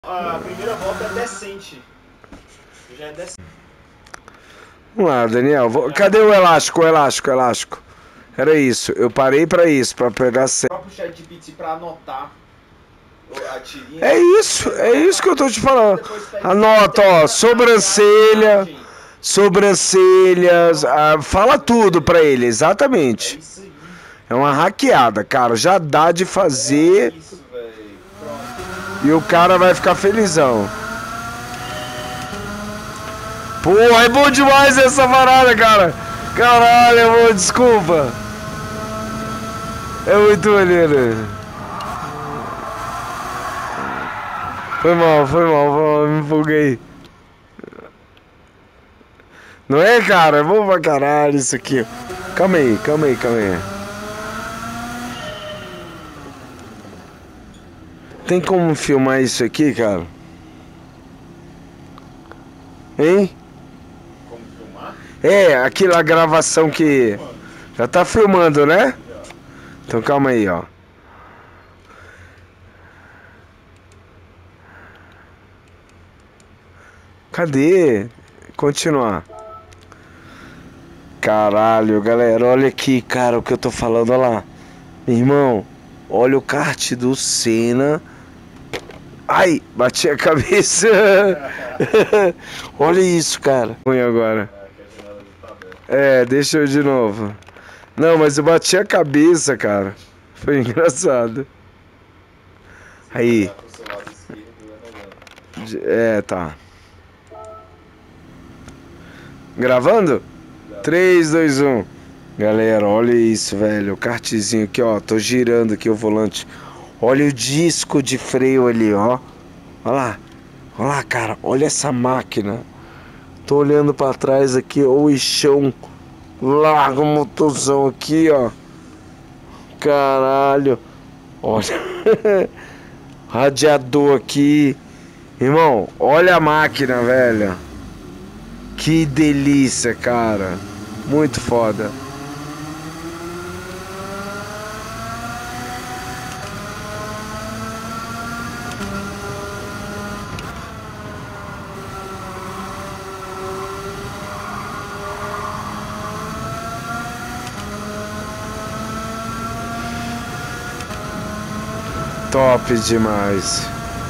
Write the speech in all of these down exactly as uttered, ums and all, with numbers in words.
A primeira volta é decente. Já é decente. Vamos lá, Daniel. Vou... Cadê o elástico? O elástico, o elástico. Era isso. Eu parei pra isso, pra pegar... O próprio ChatGPT pra anotar a tirinha. É isso, é isso que eu tô te falando. Anota, ó, sobrancelha, sobrancelhas, ah, fala tudo pra ele, exatamente. É isso aí. É uma hackeada, cara. Já dá de fazer É isso, velho. Pronto. e o cara vai ficar felizão. Porra, é bom demais essa parada, cara. Caralho, amor, desculpa. É muito maneiro. Foi mal, foi mal, foi mal, me empolguei. Não é, cara? É bom pra caralho isso aqui. Calma aí, calma aí, calma aí. Tem como filmar isso aqui, cara? Hein? Como filmar? É, aquela gravação que... Já tá filmando, né? Então calma aí, ó. Cadê? Continuar. Caralho, galera, olha aqui, cara, o que eu tô falando, olha lá. Meu irmão, olha o kart do Senna. Ai, bati a cabeça. Olha isso, cara. Ruim agora. É, deixa eu de novo. Não, mas eu bati a cabeça, cara. Foi engraçado. Aí. É, tá. Gravando? três, dois, um. Galera, olha isso, velho. O kartzinho aqui, ó. Tô girando aqui o volante. Olha o disco de freio ali, ó. Olha lá. Olha lá, cara. Olha essa máquina. Tô olhando pra trás aqui. Ó, o eixão. Larga o motorzão aqui, ó. Caralho. Olha. Radiador aqui. Irmão, olha a máquina, velho. Que delícia, cara. Muito foda. Top demais.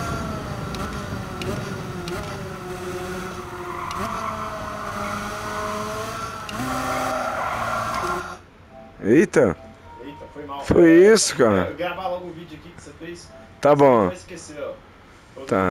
Eita. Eita, foi mal. Foi isso, cara. Gravar logo o vídeo aqui que você fez. Tá bom. Não vai esquecer, ó. Tá.